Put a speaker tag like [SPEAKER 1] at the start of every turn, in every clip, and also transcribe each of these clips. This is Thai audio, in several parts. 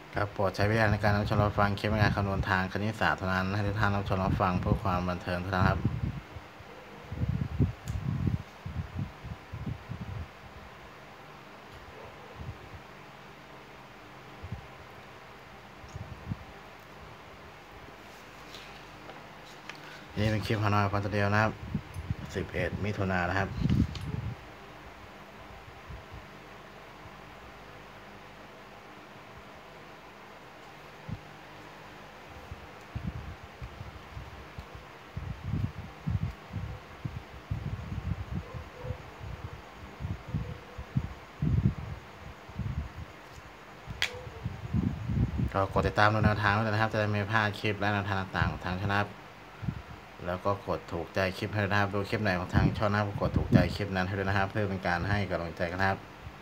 [SPEAKER 1] ครับโปรดใช้วิจารณญาณในการรับชมรับฟังคลิปในการคำนวณทางคณิตศาสตร์เท่านั้นให้ทุกท่านรับชมรับฟังเพื่อความบันเทิงเท่านั้นครับนี่เป็นคลิปฮานอยคอนเดียวนะครับ11 มิถุนายนนะครับก็กดติดตามดูแนวทางไว้เลยนะครับจะได้ไม่พลาดคลิปและแนวทางต่างๆของทางช่องนะครับแล้วก็กดถูกใจคลิปให้ด้วยนะครับดูคลิปไหนของทางช่องนะครับกดถูกใจคลิปนั้นให้ด้วยนะครับเพื่อเป็นการให้กำลังใจกันครับ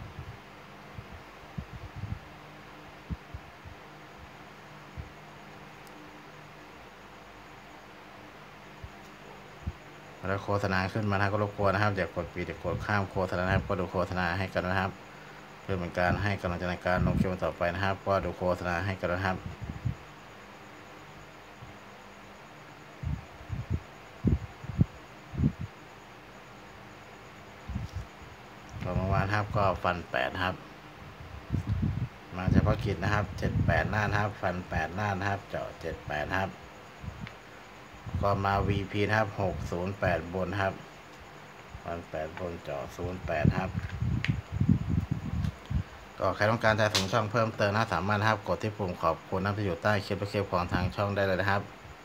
[SPEAKER 1] แล้วโฆษณาขึ้นมานะครับก็รบกวนนะครับอย่ากดปิดอย่ากดข้ามโฆษณานะครับก็ดูโฆษณาให้กันนะครับเพื่อเป็นการให้กำลังใจในการลงคลิปต่อไปนะครับก็ดูโฆษณาให้กันนะครับต่อเมื่อวานครับก็ฟัน8ครับมาเฉพาะกิจนะครับ78หน้านะครับฟัน8หน้านะครับเจาะ78ครับก็มา VP นะครับ608บนครับฟัน8บนเจาะ08ครับก็ใครต้องการจะส่งช่องเพิ่มเติมนะสามารถนะครับกดที่ปุ่มขอบคุณนะที่อยู่ใต้คลิปและคลิปของทางช่องได้เลยนะครับ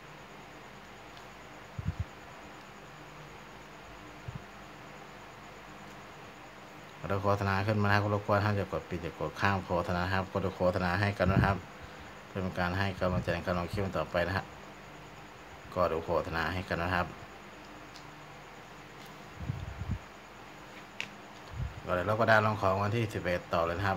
[SPEAKER 1] เราโฆษณาขึ้นมานะครับก็รบกวนท่านจะกดปิดจะกดข้ามโฆษณาครับกดโฆษณาให้กันนะครับเพื่อเป็นการให้กำลังใจในการลงคลิปต่อไปนะฮะก็ดูโฆษณาให้กันนะครับก็เลยเราก็ได้ลงของวันที่11ต่อเลยนะครับ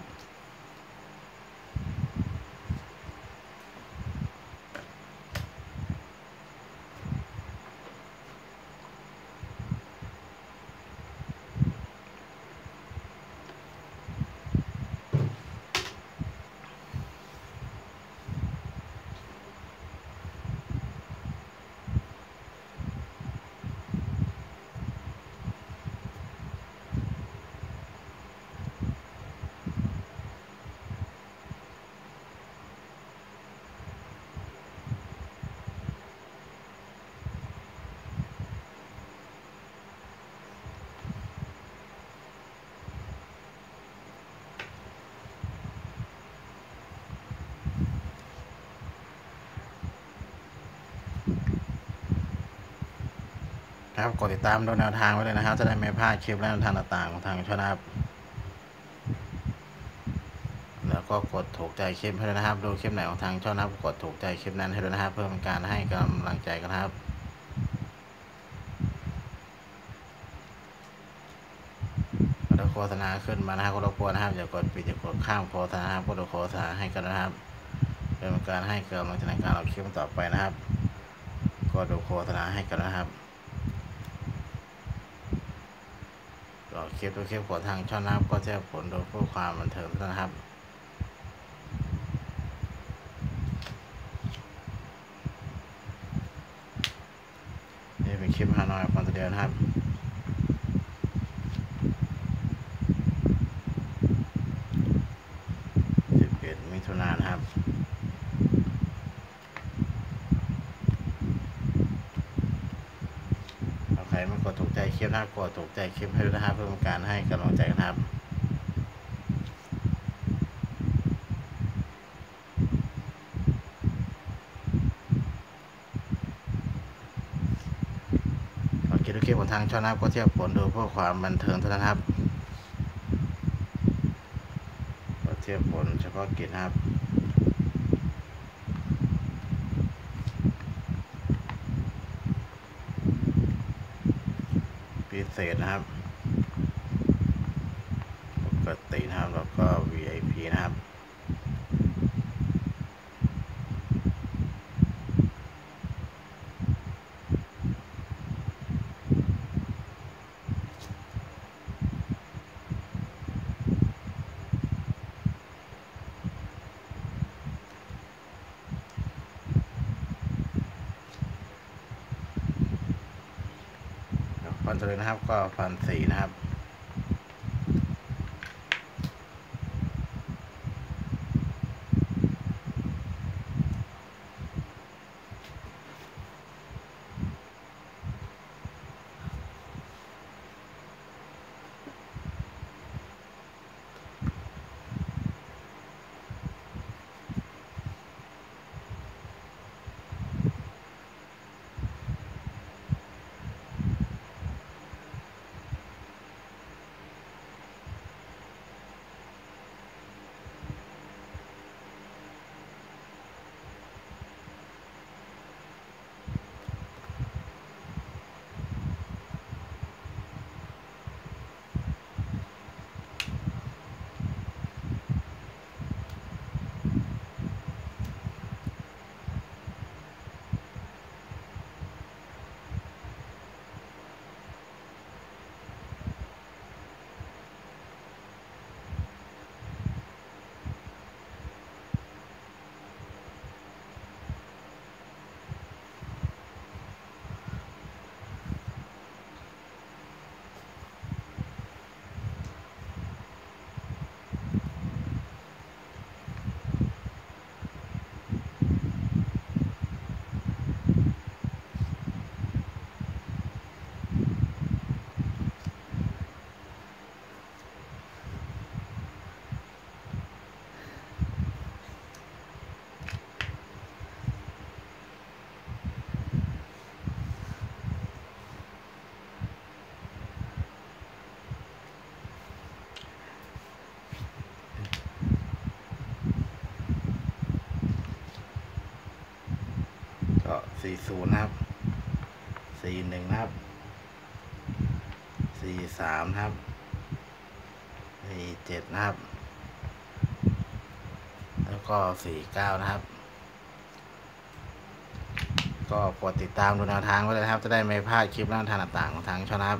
[SPEAKER 1] ครับกดติดตามดูแนวทางไว้เลยนะครับจะได้ไม่พลาดคลิปและแนวทางต่างๆของทางช่องนะครับแล้วก็กดถูกใจคลิปให้ด้วยนะครับดูคลิปไหนของทางช่องนะครับกดถูกใจคลิปนั้นให้ด้วยนะครับเพื่อเป็นการให้กำลังใจกันครับแล้วโฆษณาขึ้นมานะครับก็รบกวนนะครับอย่ากดปิดอย่ากดข้ามโฆษณาครับก็ดูโฆษณาให้กันนะครับเพื่อเป็นการให้กำลังใจในการลงคลิปต่อไปนะครับก็ดูโฆษณาให้กันนะครับคลิปตัวคลิปของทางช่องนะครับก็จะผลโดยเพื่อความบันเทิงนะครับนี่เป็นคลิปฮานอยคอนเดียวนะครับ11 มิถุนายนนะครับใครไม่กดถูกใจคลิปนะครับกดถูกใจคลิปให้ด้วยนะครับเพื่อเป็นการให้กำลังใจกันครับคลิปของทางช่องนะครับก็เทียบผลดูเพื่อความบันเทิงเท่านั้นครับก็เทียบผลเฉพาะกิจนะครับพิเศษนะครับปกตินะครับแล้วก็ VIP นะครับนตัวเลยนะครับก็1,400นะครับก็40นะครับ41นะครับ43นะครับ47นะครับแล้วก็49นะครับก็กดติดตามดูแนวทางไว้เลยนะครับจะได้ไม่พลาดคลิปแนวทางต่างๆของทางช่องนะครับ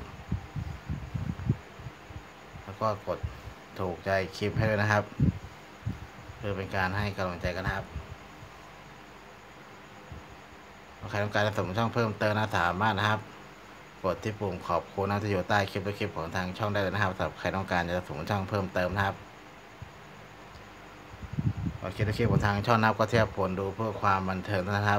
[SPEAKER 1] แล้วก็กดถูกใจคลิปให้ด้วยนะครับเพื่อเป็นการให้กำลังใจกันนะครับใครต้องการจะสนับสนุนช่องเพิ่มเติมนะสามารถนะครับกดที่ปุ่มขอบคุณนะจะอยู่ใต้คลิปและคลิปของทางช่องได้เลยนะครับสำหรับใครต้องการจะสนับสนุนช่องเพิ่มเติมนะครับคลิปและคลิปของทางช่องนะครับก็เทียบผลดูเพื่อความบันเทิงนะครับ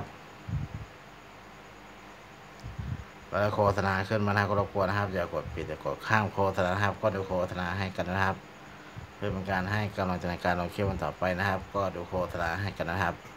[SPEAKER 1] แล้วโฆษณาขึ้นมานะครับก็รบกวนนะครับอย่ากดปิดอย่ากดข้ามโฆษณานะครับก็ดูโฆษณาให้กันนะครับเพื่อเป็นการให้กำลังใจในการลงคลิปวันต่อไปนะครับก็ดูโฆษณาให้กันนะครับ